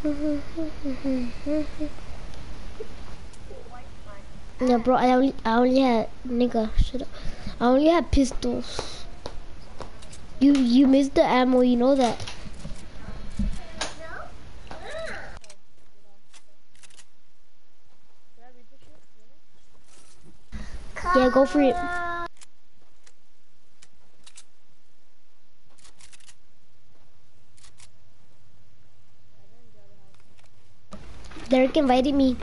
Yeah, bro, I only had, nigga, shut up. I only had pistols. You missed the ammo, you know that. Yeah, go for it. Derek invited me.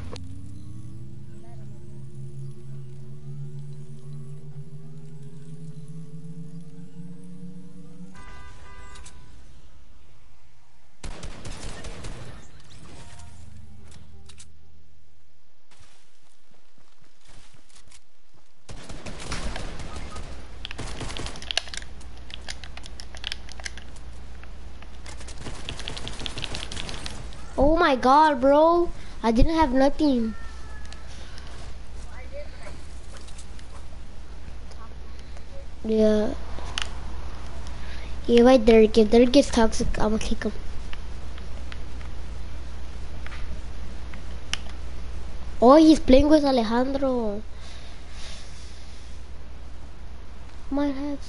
Oh my god, bro. I didn't have nothing. Yeah. Yeah, right, Derek. If Derek gets toxic, I'm gonna kick him. Oh, he's playing with Alejandro. Might have.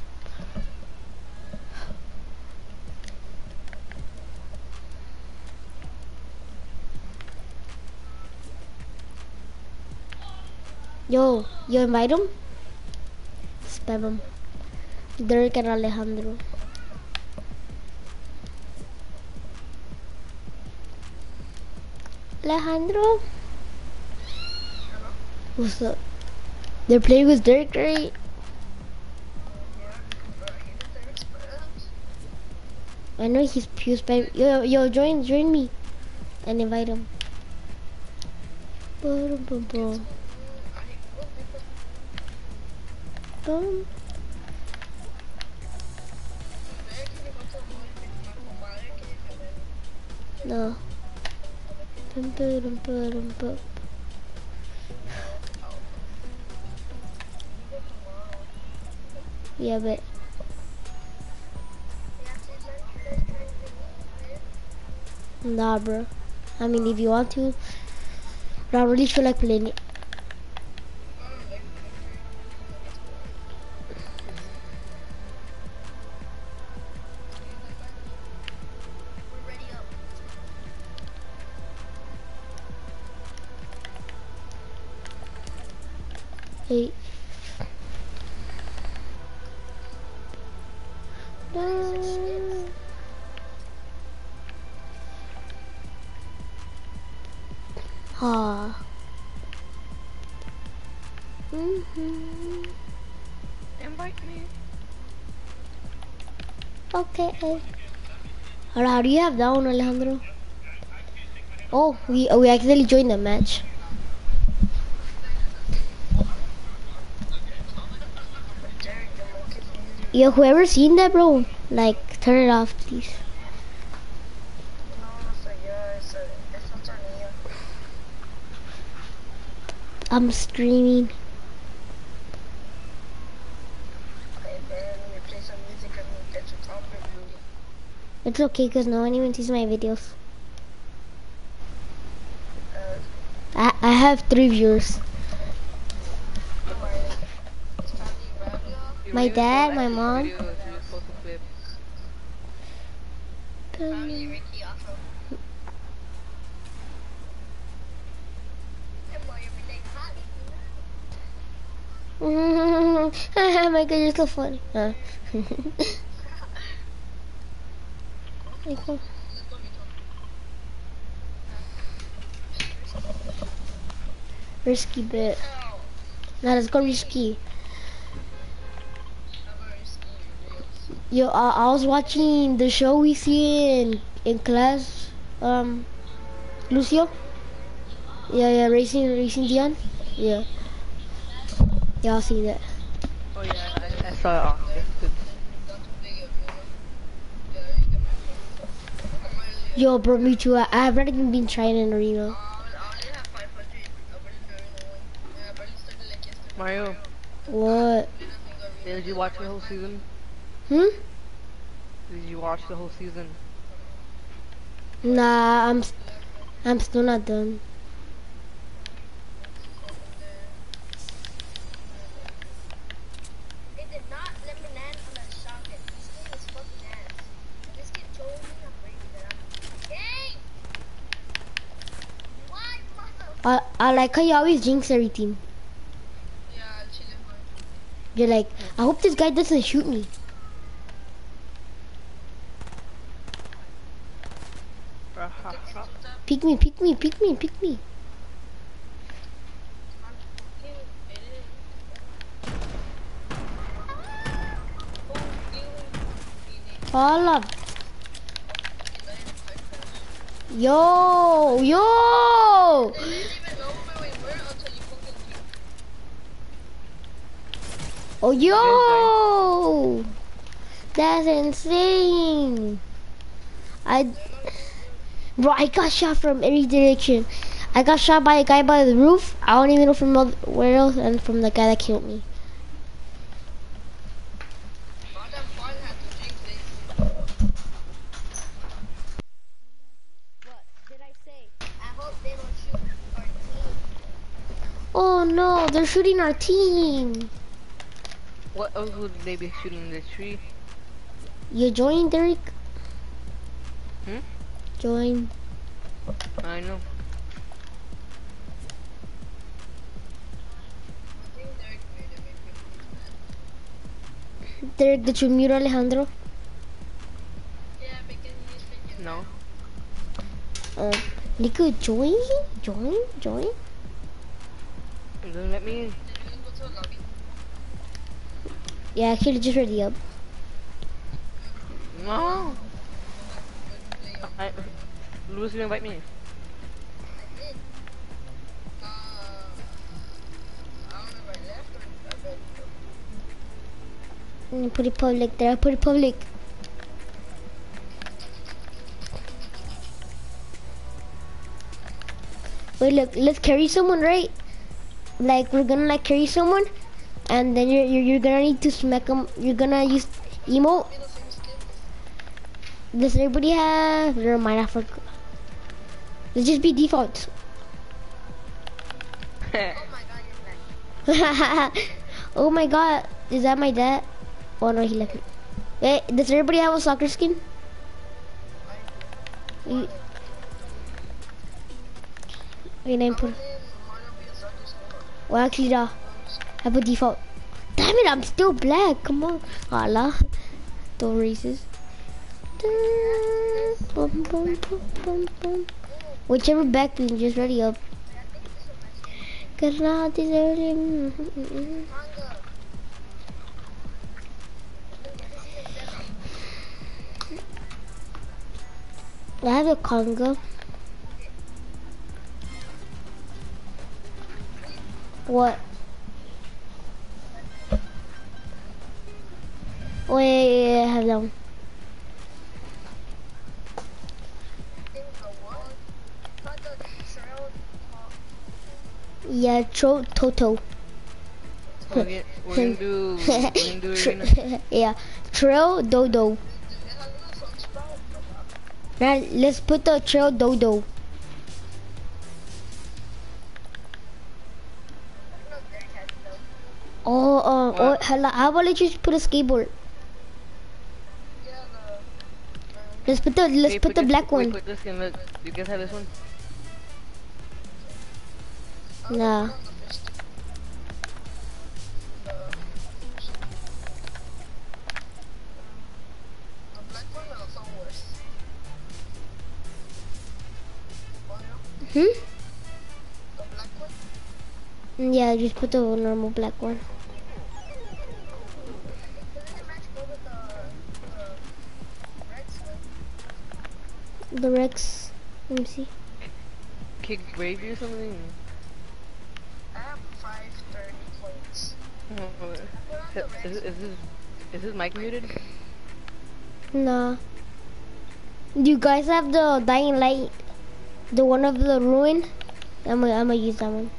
Yo, you invite him? Spam him. Derek and Alejandro. Alejandro? What's up? They're playing with Derek, right? I know he's pure spam. Yo, join me and invite him. Boom, boom, boom. Boom. No. Boom, boom, boom, boom. Yeah, but nah, bro. I mean, if you want to, but I don't really feel like playing it. Hey. Ah. Invite me. Okay. How do you have that one, Alejandro? Oh, we accidentally joined the match. Yo, whoever seen that, bro, like, turn it off, please. I'm streaming. It's okay, cause no one even sees my videos. I have 3 viewers. My dad, my mom. My god, you're so funny. Risky bit. Nah, let's go risky. Yo, I was watching the show we see in class. Lucio. Yeah, racing Dion. Yeah. Y'all see that? Oh yeah, I saw it. It's good. Yo, bro, me too. I have not even been trying in arena. Mario, What? did you watch the whole season? Hmm? Did you watch the whole season? Nah, I'm still not done. It did not let me land on a shotgun. This game is fucking ass. This kid told me I'm crazy that I'm game. Why, mother? I like how you always jinx everything. Yeah, chilling. You're like, I hope this guy doesn't shoot me. Peek me, peek me, peek me, peek me. All up. Yo, yo. Oh, yo. That's insane. Bro, I got shot from every direction. I got shot by a guy by the roof. I don't even know from where else, and from the guy that killed me. Oh no, they're shooting our team. What else would they be shooting the tree? You join, Derek? Hmm? Join. I know. Derek, did you mute Alejandro? No. Nico, join? Join? Join? It doesn't let me in. Yeah, actually, just ready up. No. Louis didn't invite me. Put it public there. Put it public. Wait, look. Let's carry someone, right? Like we're gonna like carry someone, and then you're gonna need to smack them. You're gonna use emote. Does everybody have? Never mind. I forgot. Let's just be default. Oh my god, is that my dad? Oh no, he left me. Hey, does everybody have a soccer skin? Wait, name put. Well, actually, I have a default. Damn it, I'm still black. Come on, Allah, don't racist. Whichever back being, just ready up. Cause now deserve him. I have a conga. What? Wait, I have them. Yeah, Toto. We're gonna do arena. Yeah, Trail Dodo. Now let's put the Trail Dodo. Oh, how about let's just put a skateboard? Let's put the black one. Put this in. Look, you guys have this one. Nah. Yeah, just put the normal black one. The Rex. Let me see. Kick Gravy or something? I have 530 points. Is this mic muted? Nah. Do you guys have the Dying Light? The one of the ruin? I'm gonna use that one.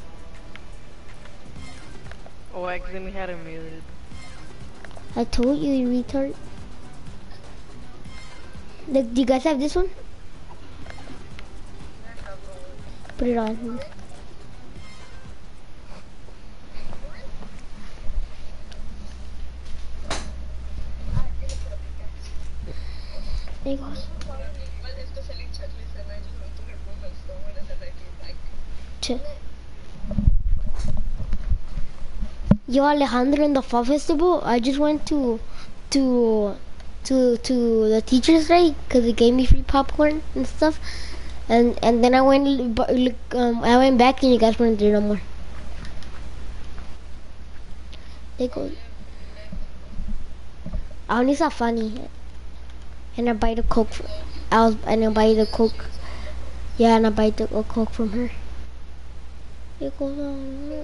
Oh, I accidentally had him muted. I told you, you retard. Look, do you guys have this one? Put it on. There you go. Ch- Yo, Alejandro, in the fall festival, I just went to the teachers' day because they gave me free popcorn and stuff, and then I went I went back and you guys weren't there no more. They go. I only saw Funny, and I buy the Coke. And I buy the Coke. Yeah, and I buy the Coke from her. It goes on.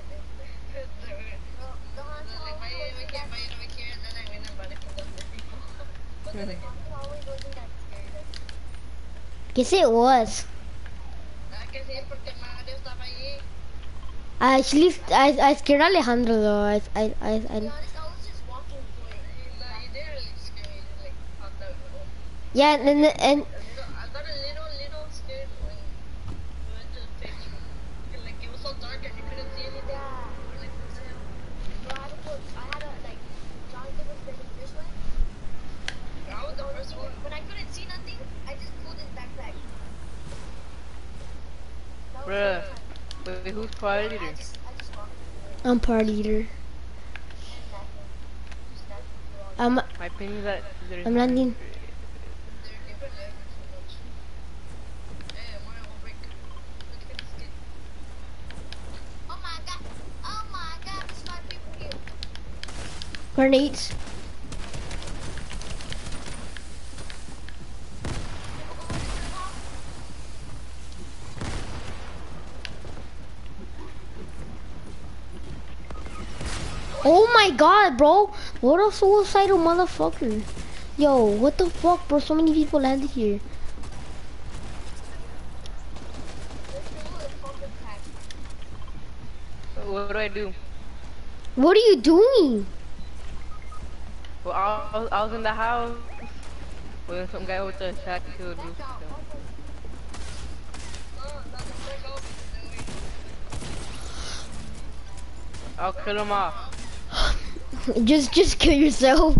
Yes, it was. I scared Alejandro though. Yeah, and I got a little scared when we went to the fixed room. Like it was so dark and you couldn't see anything. We're like, what the hell? Bro, I had to like, Jonathan was the first one. I was the first one. When I couldn't see nothing, I just pulled his backpack. Bruh. Wait, who's party leader? I just walked away. I'm party leader. I'm My opinion is that there's I'm landing. They're different levels so much. Hey, I wanna go break. Look at this kid. Oh my god, there's 5 people here. Grenades. Oh my god, bro. What a suicidal motherfucker. Yo, what the fuck, bro? So many people landed here. What do I do? What are you doing? Well, I was in the house when some guy with a shotgun do stuff. I'll kill him off. Just kill yourself.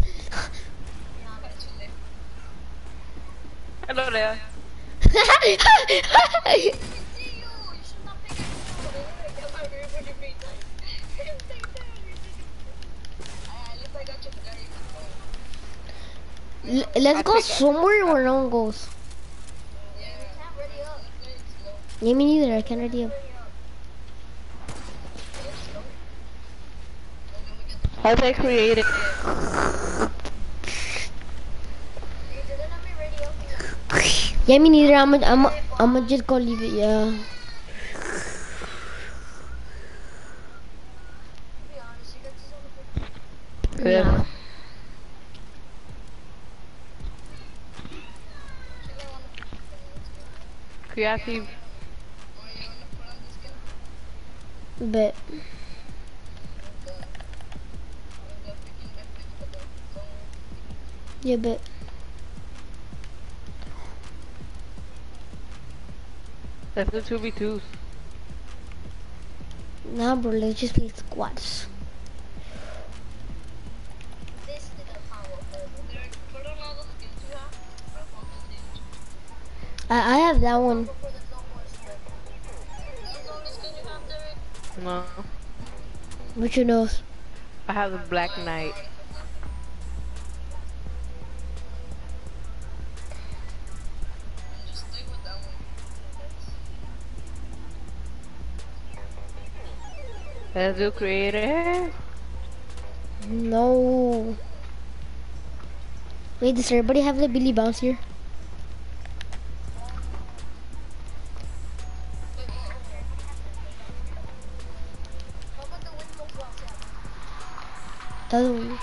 Hello there. Let's go somewhere where no one goes. Yeah, me neither. I can't ready up. How do I create it? Yeah, me neither. I'm just go leave it. Yeah. Yeah. Creative. But yeah, but That's the 2v2s. nah, bro. Let's just play squads. I have that one. No. Which one else? I have the Black Knight. Let's do creative. No. Wait, does everybody have the Billy Bounce here? Oh.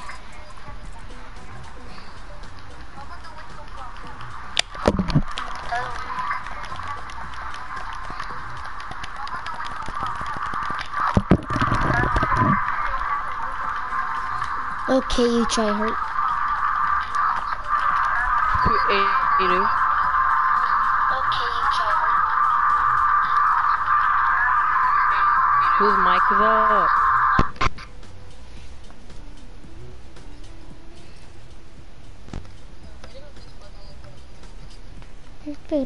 Okay, you try hurt. Creative. Okay, you try Whose mic is up? Espero.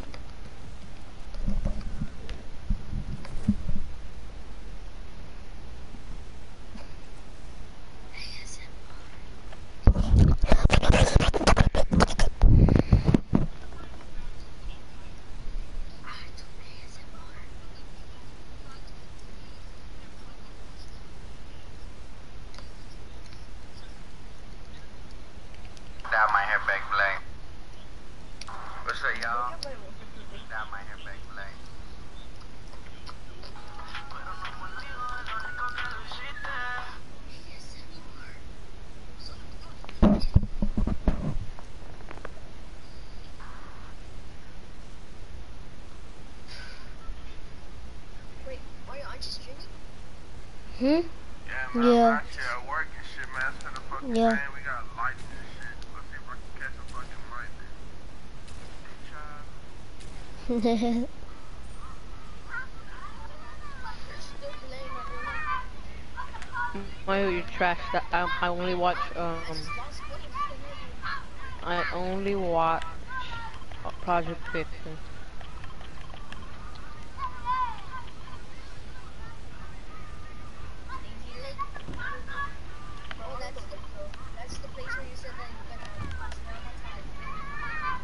Dye my hair back black. What's up, y'all? Dye my hair back black. Wait, Mario, aren't you streaming? Hmm? Yeah, man, Yeah. I'm out here at work and shit, man. It's finna fucking Yeah. rain. We got lights and shit. Let's see if I can catch a fucking light. Hey, child. It's still playing right now. Mario, you trash. That I only watch Lost footage, you can hear me. I only watch Project Fiction. Daisy Lake. Oh, that's the place where you said that you're gonna traumatize.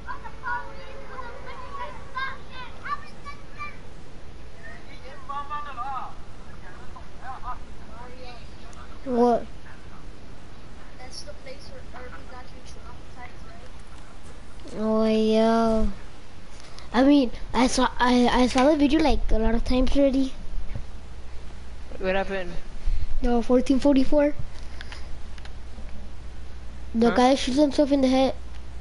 Mario, What? that's the place where Irby got you traumatized, right? Oh yeah. I mean, I saw the video like a lot of times already. What happened? No, 1444. The Huh? guy shoots himself in the head.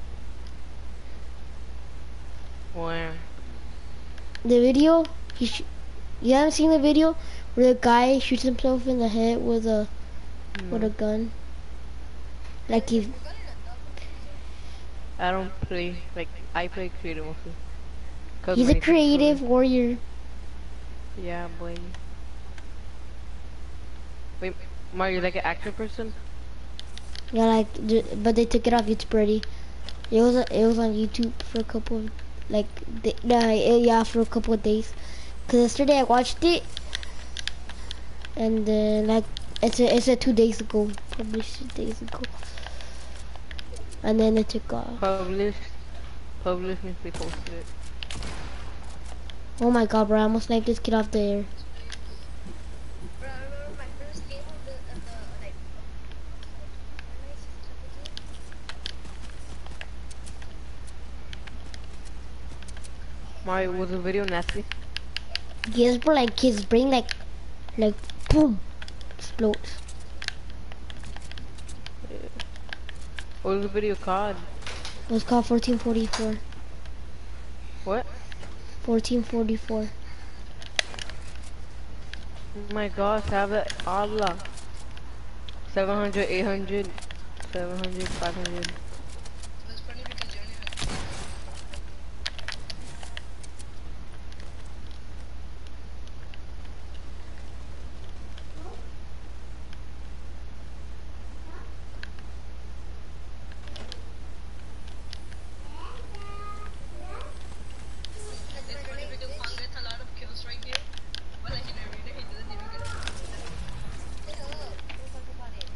Where? The video, you haven't seen the video where the guy shoots himself in the head with a gun. Like he's We got it at double. I don't play, like, I play creative mostly. 'Cause he's a many people creative play. warrior. Yeah, boy. Wait, Mario, you like an action person? Yeah, like, but they took it off YouTube already. It was on YouTube for a couple of, like, yeah, for a couple of days. Cause yesterday I watched it, and then like it's a 2 days ago, published 2 days ago, and then it took off. Published means they posted it. Oh my god, bro! I almost sniped this kid off the air. Bro, I remember my first game of the like. Mario, was the video nasty? Yes, bro, like his brain like boom, explodes. What was the video called? It was called 1444. What? 1444. Oh my gosh, have it Allah. 700, 800, 700, 500. It's funny because you're only it's funny because Kong gets a lot of kills right here, but like in arena he doesn't even get a kill. Shut up, don't talk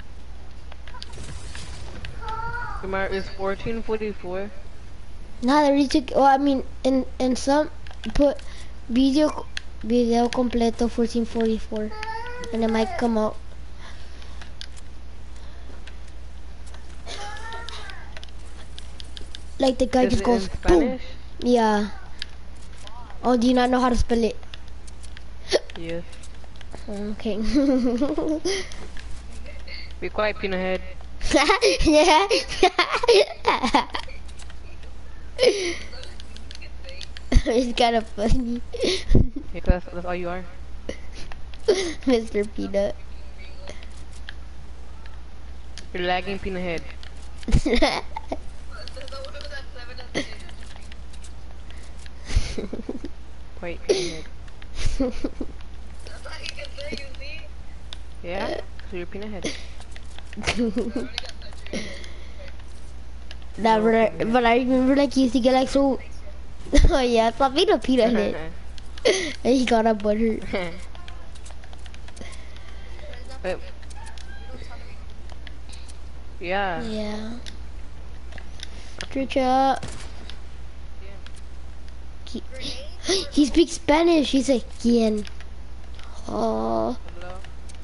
about it. Mario, it's 1444. Nah, they already took. Well, I mean, in some put video completo 1444, and it might come out. Like the guy Is just it goes in boom. Spanish? Yeah. Oh, do you not know how to spell it? Yes. Okay. Be quiet, peanut head. Yeah. It's kind of funny. Yeah, that's all you are. Mr. Peanut. You're lagging, peanut head. That's the one with that 7 at the end. Quiet, peanut head. That's all he can say. Yeah? So you're peanut head. Nah, but I remember like you used to get like so. Oh yeah, stop being a peanut head. And he got a butter. For example, Wait, you don't tolerate yeah. Yeah. Chucha. grenades. He speaks Spanish. He's like, ¿Quién? Oh. Hello?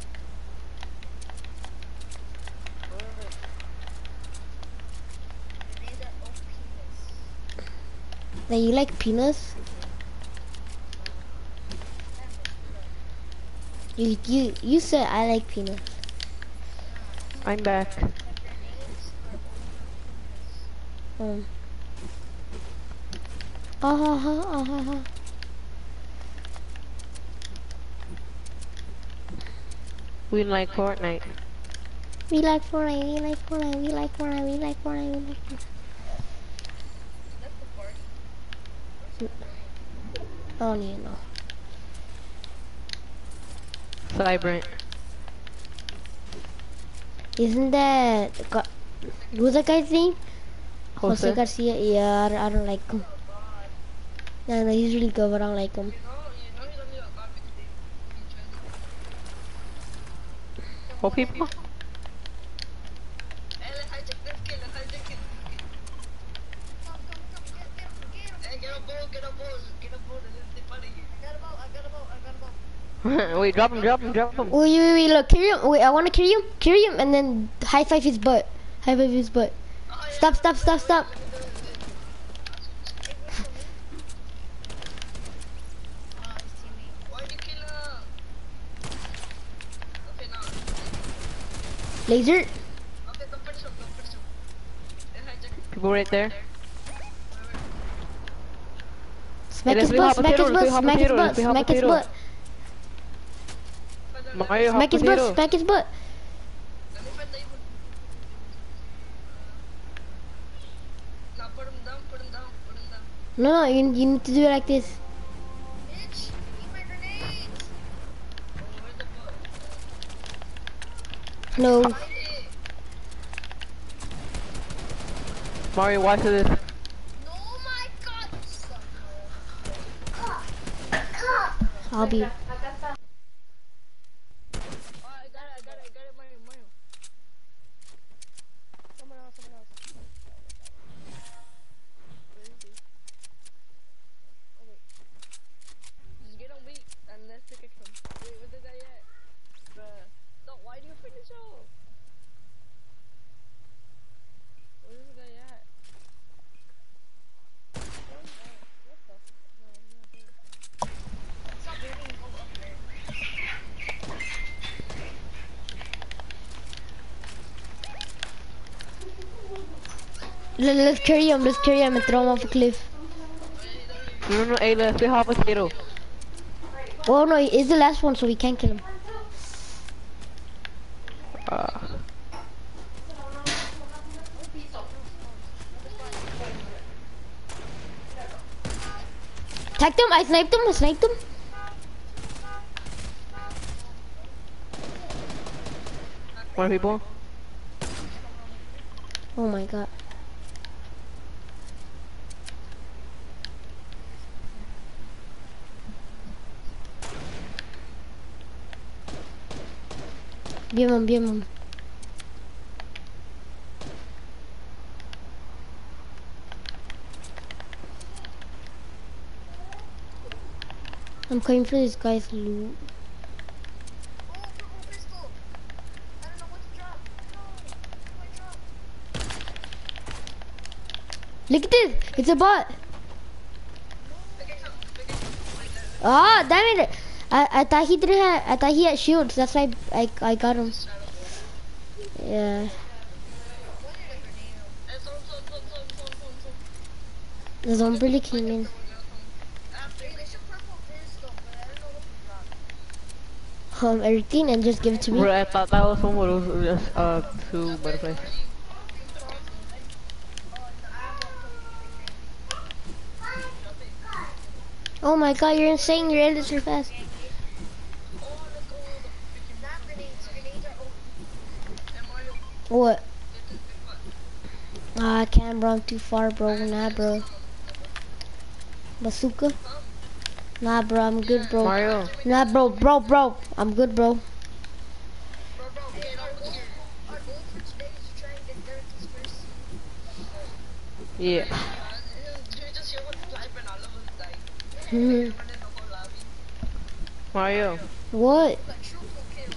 Grenades are OPs. Now you like peanuts? You said I like peanuts. I'm back. Grenades are OPs. Ah ha ha ah ha ha. We like Fortnite. We like Fortnite. We like Fortnite. We like Fortnite. We like Fortnite. We like Fortnite. That's the party. I don't even know. Cybrant. Isn't that who's that guy's name? Jose Jose. Garcia. Yeah, I don't like him. No, he's really good, but I don't like him. You know he's only a god because he tried What people? Hey, let's hijack this kid, let's hijack it. Come, get him. Hey, get a bowl, and let's stay funny. I got a bowl. Wait, drop him. Wait, look, carry him. Wait, I want to carry him, and then high five his butt. High five his butt. Oh, yeah. Stop. Hey, where's the meat? Oh, his teammate. Why'd you kill him? Okay, now. Laser. Okay, don't finish him. Let's hijack it. People right there. Smack Hey, his let's butt. be Smack his hot butt. potato, Smack his butt. let's be hot Smack his potato. butt. Mario, Smack his butt. potato. Smack his butt. Let me find the evil. Now put him down. No, you need to do it like this. Bitch, eat my grenades. Oh, where's the book? No. Find it. Mario, watch this. No, my God, you sucker. I'll be. Oh, I got it, Mario. Someone else. Where is he? Oh, wait. Just get him weak, and let's pick him. Wait, where's the guy at? Bruh. No, why do you finish off? Where's the guy at? What the? No, he's not there. Stop moving, go up there. Let's carry him. And throw him off a cliff. No, hey, let's be hot potato. Oh no, he's the last one, so we can't kill him. Tagged him. I sniped him. More people? Oh my God. Bien, man. I'm coming for this guy's loot. Oh, purple pistol. I don't know what to drop. No, what do I drop? Look at this. It's a bot. Okay, Ah, damn it. I thought he didn't have. I thought he had shields. That's why I got him. Yeah. The zombie really came in. Everything and just give it to me. Bro, I thought that was someone who was just, two butterflies. Oh my God, you're insane. You're endless fast. That grenade What? I can't, bro. I'm too far, bro. Nah, bro. Bazooka? Nah, bro. I'm good, bro. Mario. Nah, bro. I'm good, bro. Bro, get over here. Our goal for today is to try and get Derek's first. Yeah. You just hear what's live and all of us die. Mhm. Everyone in the whole lobby. Mario. What? Like, triple kill.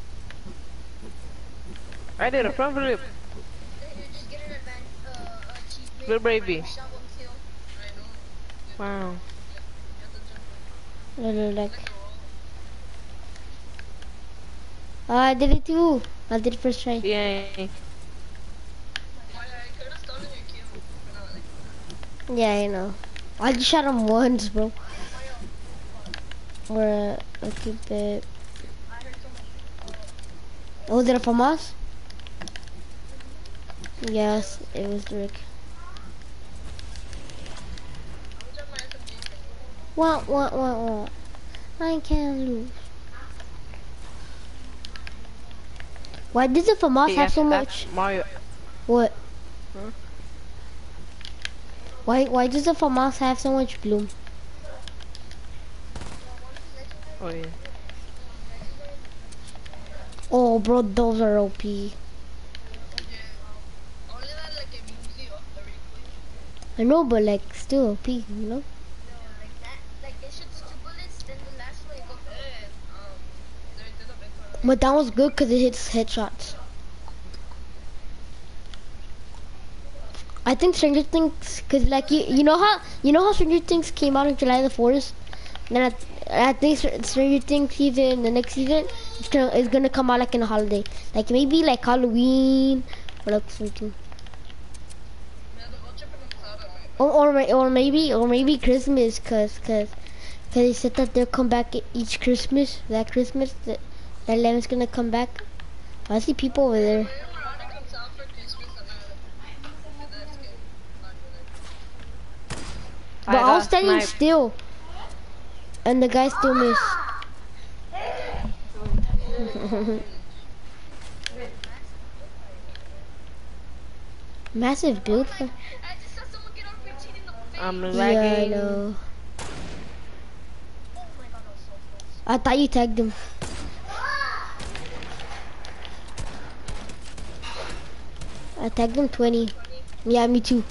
I did a front flip. You just get an achievement. Good baby. Shot one kill. I know. Wow. You have to jump Like, like a roll. I did it too. I did it first try. Yeah. I could have stolen your kill. But not like Yeah, I know. I just shot him once, bro. Mario. Or okay, but I heard someone. was it a FAMAS? Yes, it was Rick. I was at my SMG. What? I can't lose. Why does the FAMAS have so much? Mario. What? Huh? Why does the FAMAS have so much bloom? Oh yeah. Oh, bro, those are OP. Yeah. Only that like it moves you off very quick. I know, but like still OP, you know? No, like that. Like it shoots 2 bullets, then the last one it goes. There's a big one. But that was good because it hits headshots. I think Stranger Things, cause like you know how Stranger Things came out on July the 4th. Then I think Stranger Things season, the next season, is gonna come out like in a holiday, like maybe like Halloween or like something, Yeah, the vulture put right? or maybe Christmas, cause they said that they'll come back each Christmas. That Christmas that Lemon's gonna come back. I see people over there. When Miranda comes out for Christmas, that's good. Not good. But I was got standing sniped. still, and the guy still missed. Massive build. I just saw someone get on 15 in the face. I'm Yeah, I lagging. know. Oh my god, that was so close. I thought you tagged him. I tagged him 20. Yeah, me too.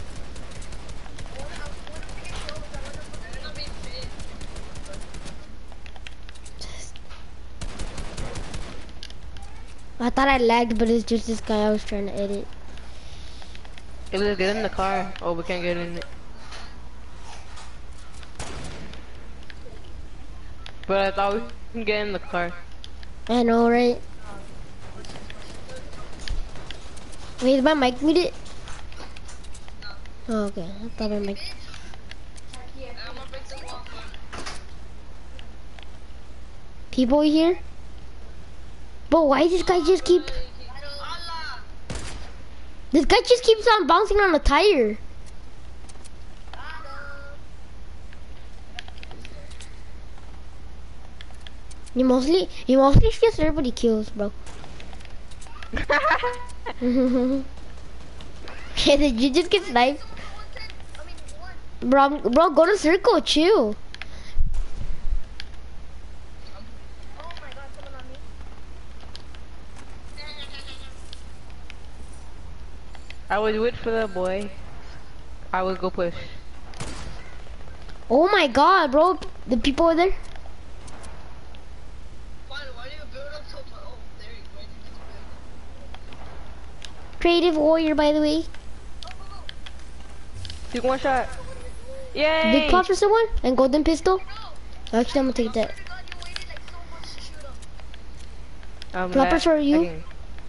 I thought I lagged, but it's just this guy I was trying to edit. Hey, let's get in the car. Oh, we can't get in it. But I thought we can get in the car. I know, right? Wait, is my mic muted? Oh, okay. I thought my mic. People here? But why this guy just keep... This guy just keeps on bouncing on the tire. He mostly steals everybody kills, bro. Yeah, did you just get sniped? Bro, go to circle, chill. I would wait for the boy. I would go push. Oh my god, bro. The people are there. Why do you build up so much? Oh, there you go. Creative warrior, by the way. Take one shot. Yay! Big pot for someone? And golden pistol? Actually, I'm gonna take that. Floppers for you? lagging.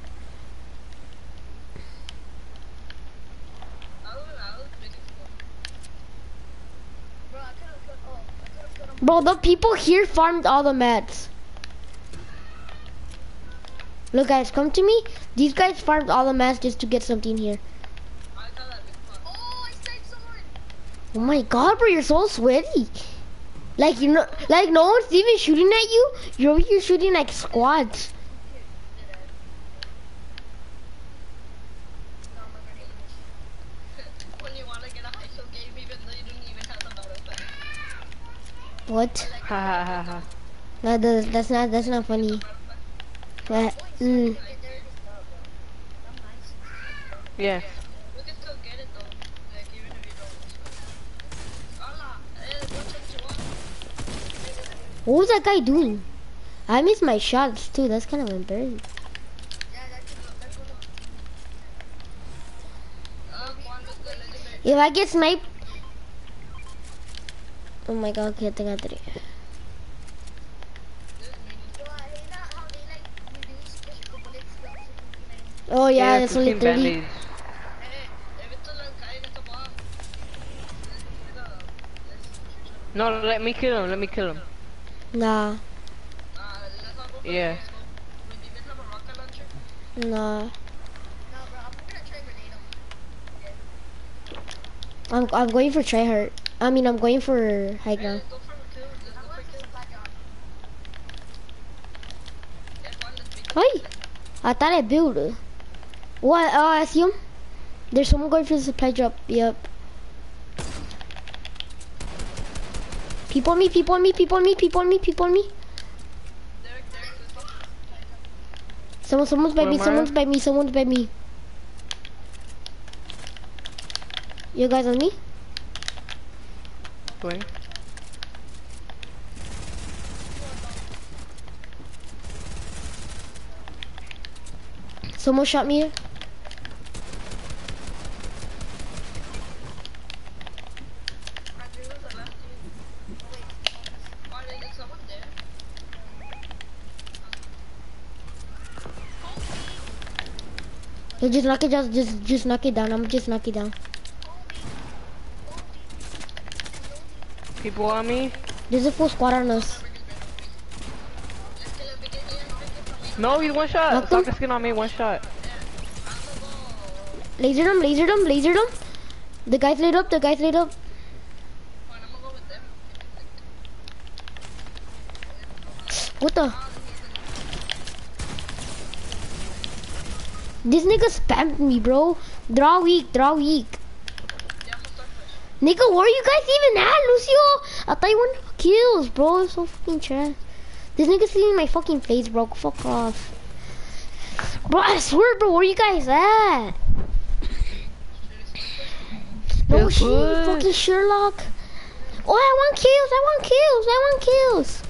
Bro, the people here farmed all the mats. Look, guys, come to me. These guys farmed all the mats just to get something here. Oh, I saved someone. Oh my god, bro, you're so sweaty. Like, you know, like no one's even shooting at you. You're over here shooting like squads. What? Ha ha ha ha. No, that's not funny. Mm. Yeah. We can still get it though. Like even if you don't. Allah, what's up to one? What was that guy doing? I missed my shots too. That's kind of embarrassing. Yeah, that's one of one with the legendary. If I get sniped, oh my god, okay, I think I did it. Oh yeah, it's only 30. bandage. No, let me kill him. Let me kill him. Nah, Yeah. nah. I'm going for tryhard. I mean, I'm going for high ground. Hey, I thought I built. What? Oh, I see him. There's someone going for the supply drop. Yep. People on me, people on me, people on me, people on me, people on me. Someone's by me, someone's by me, someone's by me. You guys on me? Going. Someone shot me. Hey, just knock it down, just knock it down. I'm just knock it down. People on me? There's a full squad on us. No, he's one shot. Knocked him? Soccer skin on me, one shot. Lasered him, lasered him, lasered him. The guy's lit up, the guy's lit up. What the? This nigga spammed me, bro. Draw weak, draw weak. Nigga, where you guys even at, Lucio? I thought you wanted kills, bro. It's so fucking trash. This nigga's stealing my fucking face, bro. Fuck off. Bro, I swear, bro, where you guys at? No It's shit, good. fucking Sherlock. Oh, I want kills, I want kills, I want kills.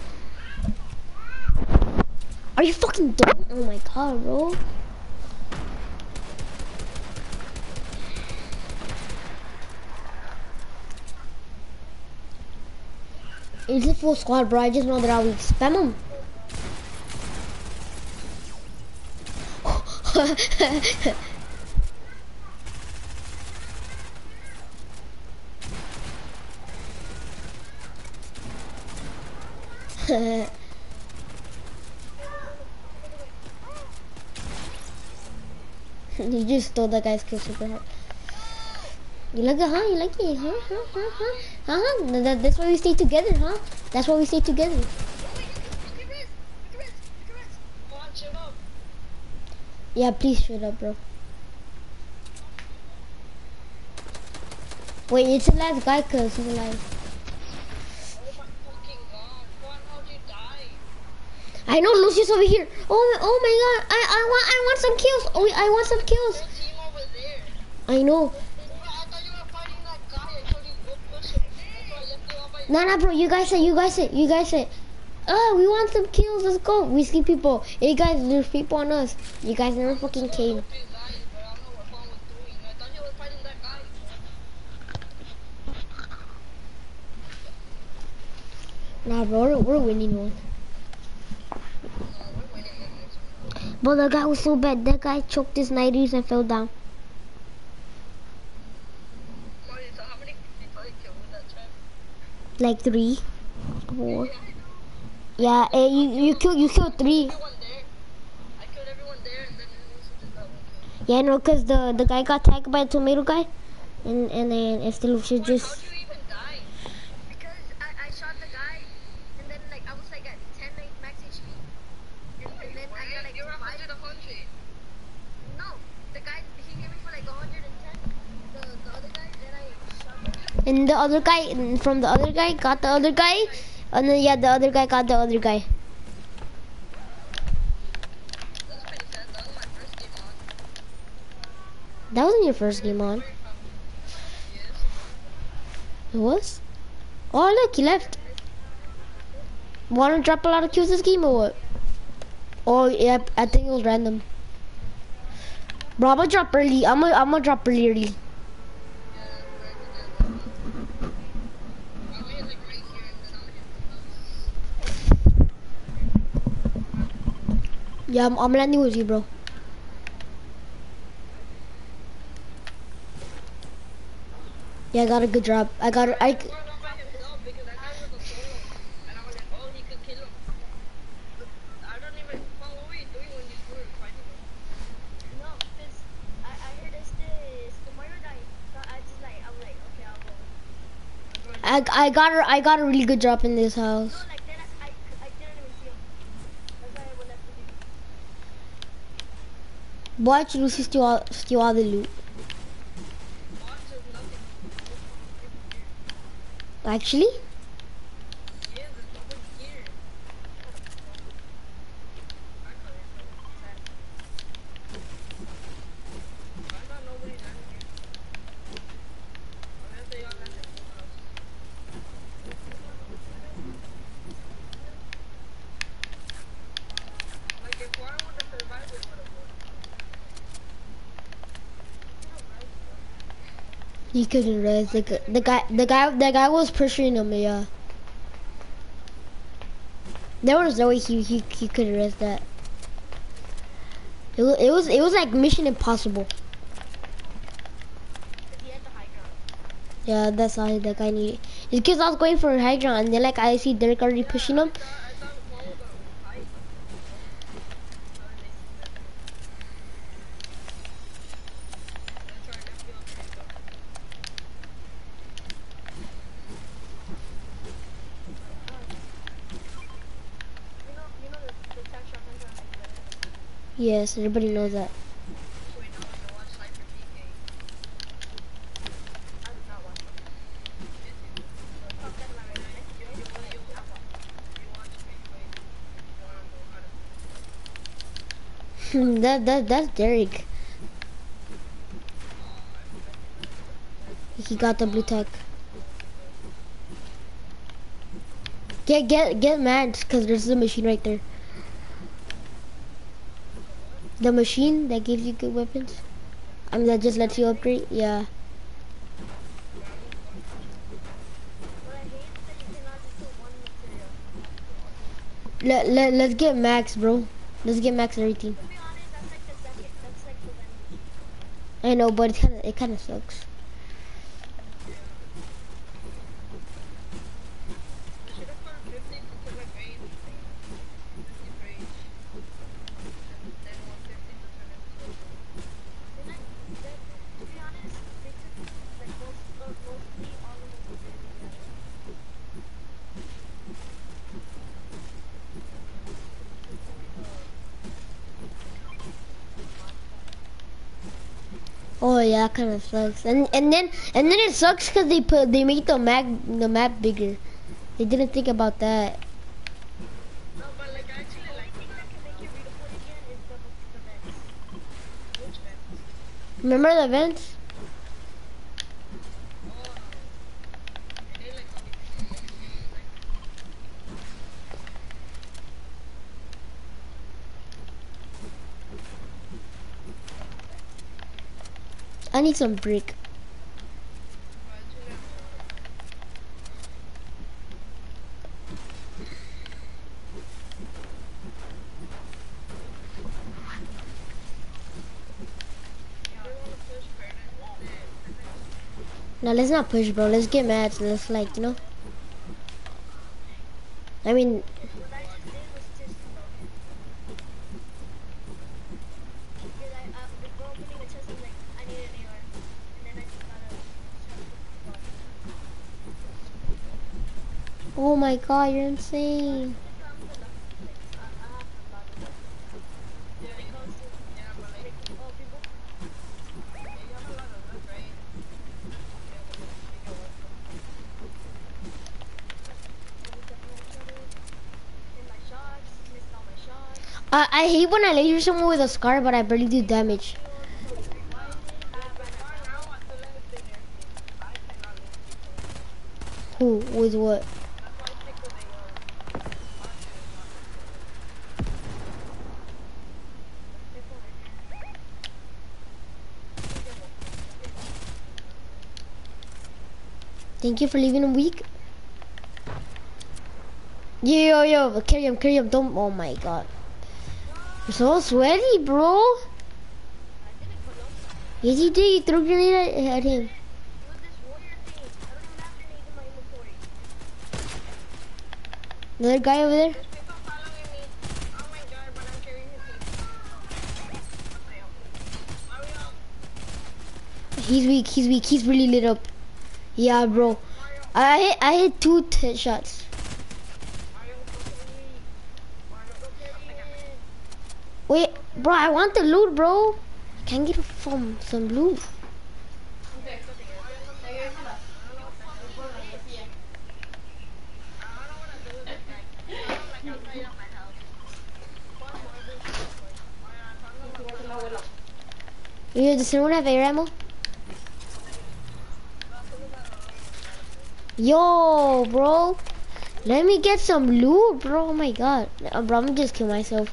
Are you fucking dumb? Oh my god, bro. It's a full squad, bro. I just know that I'll spam them. You just stole that guy's kill super hard. You like it, huh? You like it, huh? That's why we stay together, huh? That's why we stay together. Yeah, please shut up, bro. Wait, it's the last guy, cause he's alive. I know Lucius over here. Oh my god! I want some kills. Oh, I want some kills. I know. Nah, bro. You guys say. Oh, we want some kills. Let's go. We see people. Hey guys, there's people on us. You guys never fucking came. Nah, bro. We're winning one. But the guy was so bad. That guy choked his 90s and fell down. Like 3, 4. Yeah, you killed 3. Yeah, no, cause the guy got tagged by a tomato guy, and then Estelle should just. And the other guy, from the other guy, got the other guy, And then yeah, the other guy got the other guy. That's pretty sad. That was my first game on. That wasn't your first game on. Yes. It was? Oh look, he left. Wanna drop a lot of kills this game or what? Oh yeah, I think it was random. Bro, I'm gonna drop early. I'm gonna drop early. Yeah, I'm landing with you, bro. Yeah, I got a good drop. I got I. I got a really good drop in this house. Watch Lucy steal all the loot. Actually? He couldn't res. The guy was pressuring him. Yeah. There was no way he could res that. It was like Mission Impossible. Yeah, that's all that guy needed. It's because I was going for a high ground, and then like I see Derek already pushing him. Yes, everybody knows that. That's Derek. He got the blue tech. Get mad because there's a machine right there. The machine that gives you good weapons. I mean that just lets you upgrade. Yeah. Let's get max, bro. Let's get max everything. I know, but it kind of sucks. Oh yeah, that kind of sucks. And then it sucks because they made the map bigger. They didn't think about that. No, but like actually, like thing that can make you readable again is the vents. Which vents? Remember the events? Oh, they like I need some brick. No, let's not push, bro. Let's get mad. Let's like, you know. I mean, oh my God, you're insane. I hate when I laser someone with a scar, but I barely do damage. Who? With what? Thank you for leaving him weak. Yo, carry him, don't, oh my god. You're so sweaty, bro. Yes, you did, you threw a grenade at him. Another guy over there? He's weak, he's really lit up. Yeah, bro. I hit 2 headshots. Wait, bro, I want the loot, bro. I can't get from some loot. Yeah, does anyone have air ammo? Yo, bro. Let me get some loot, bro. Oh my god. Bro, I'm gonna just kill myself.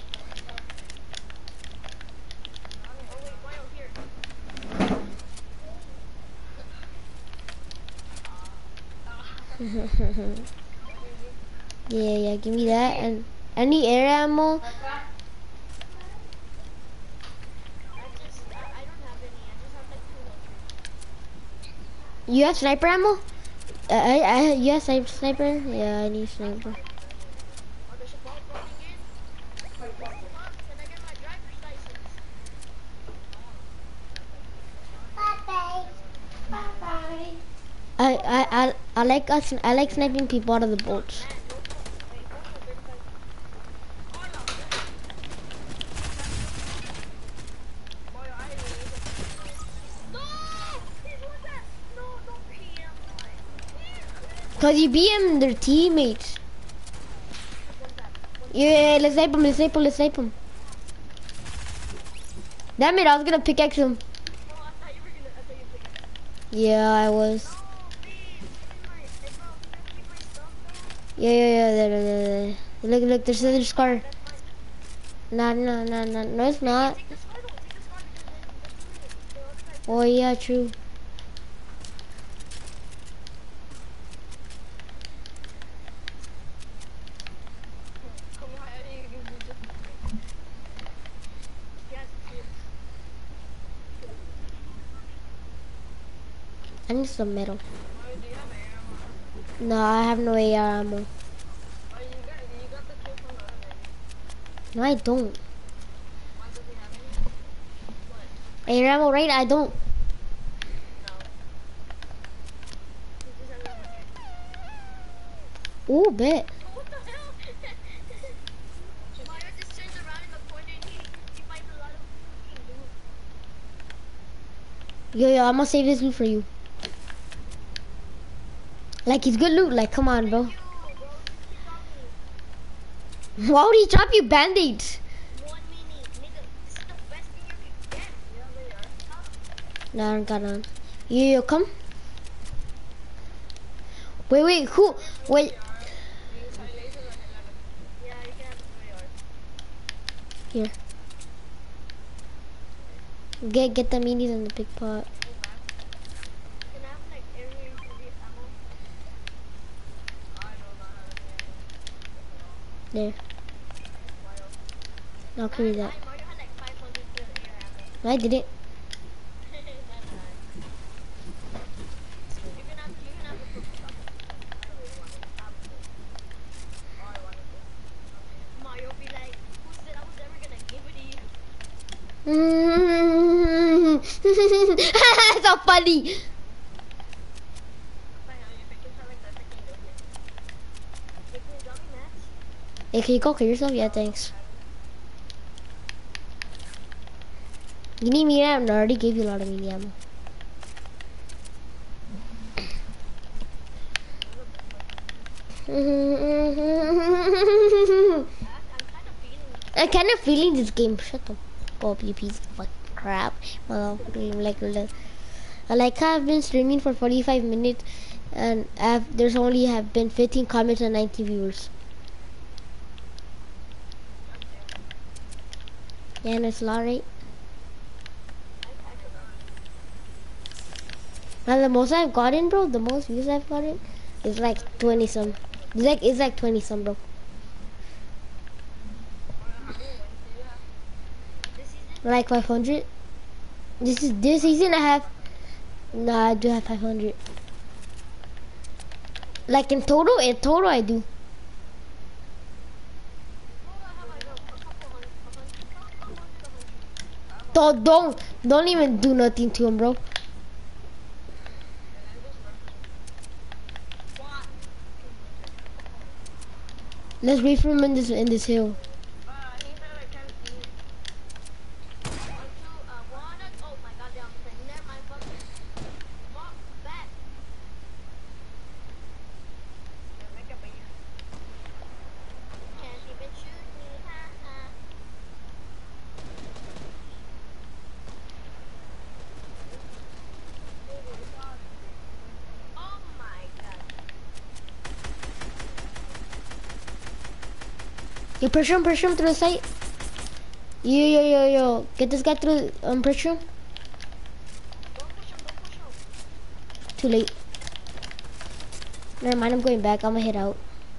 Yeah, give me that. And any air ammo? You have sniper ammo? You have sniper? Yeah, I need sniper. I like sniping people out of the boats. Cause you beat him, their teammates. Yeah, let's snipe him. Damn it, I was gonna pickaxe him. Yeah, I was. Yeah, there. Look, there's another scar. No, it's not. Oh yeah, true. I need some metal. No, I have no AR ammo. No, I don't. AR ammo, right? I don't. Ooh, bet. Yo, I'm gonna save this loot for you. Like, it's good loot. Like, come on, bro. Why would he drop you band-aids? Nah, I don't got none. Yo, come. Wait, who? Wait. Here. Get the minis in the big pot. There. I'll carry that. No, I didn't. That's so funny. Hey, can you go kill yourself? Yeah, thanks. You need meat ammo? I already gave you a lot of meat ammo. I kind of feeling this game. Shut the fuck up, you piece of fucking crap. Like I've been streaming for 45 minutes, and there's only have been 15 comments and 19 viewers. Yeah, and it's a lot, right? And the most I've gotten, bro, the most views I've gotten is like 20 some. It's like 20 some, bro. Like 500. This season I have. Nah, I do have 500. Like in total I do. Don't even do nothing to him, bro. Let's wait for him in this hill. You pressure him through the site. Yo. Get this guy through, pressure him. Too late. Never mind, I'm going back. I'm gonna head out.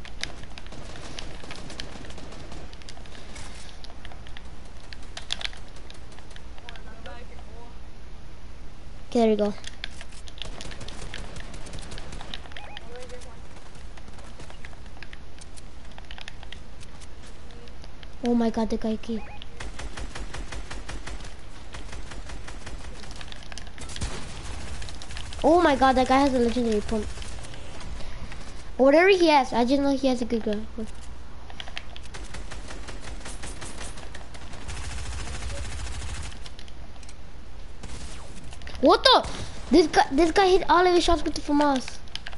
Okay, there we go. Oh my god, the guy came. Oh my god, that guy has a legendary pump. Whatever he has, I just know he has a good gun. What the? This guy hit all of his shots with the FAMAS.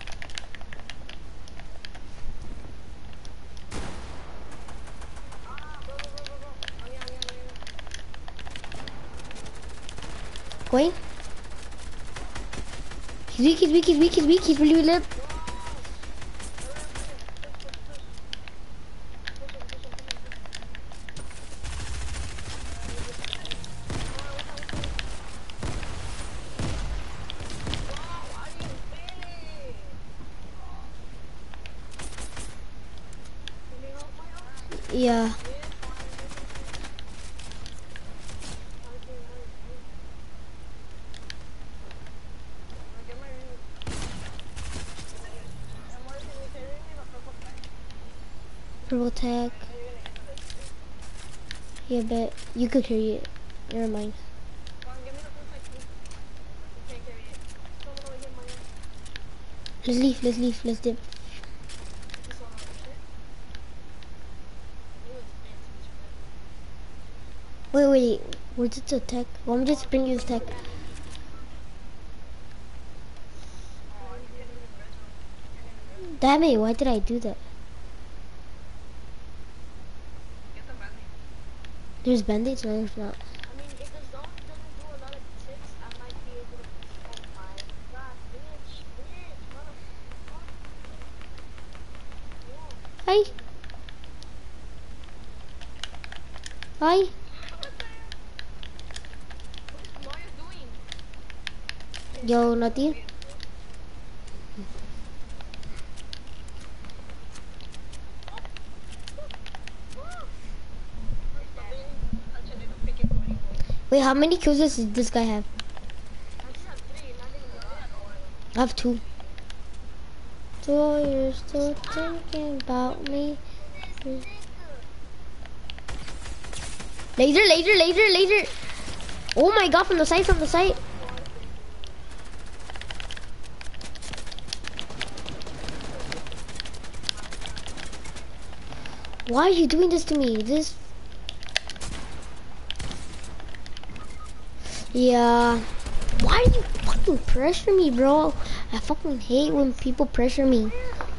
Going. He's weak. He's really lit. Yeah. Purple tag. Yeah, but you could carry it. Never mind. Let's leave. Let's dip. Wait. Where's the tech? Well, I'm just bring you this tech. Damn it, why did I do that? There's band-aids? No, there's not. I mean, if the zone doesn't do a lot of tricks, I might be able to. Oh my god, bitch, motherfucker. Hi. Hi. What is Mario doing? Yo, nothing. Wait, how many kills does this guy have? I just have 3, not even I have 2. So you're still thinking about me? Laser! Oh my god, from the site. Why are you doing this to me? Yeah. Why do you fucking pressure me, bro? I fucking hate when people pressure me.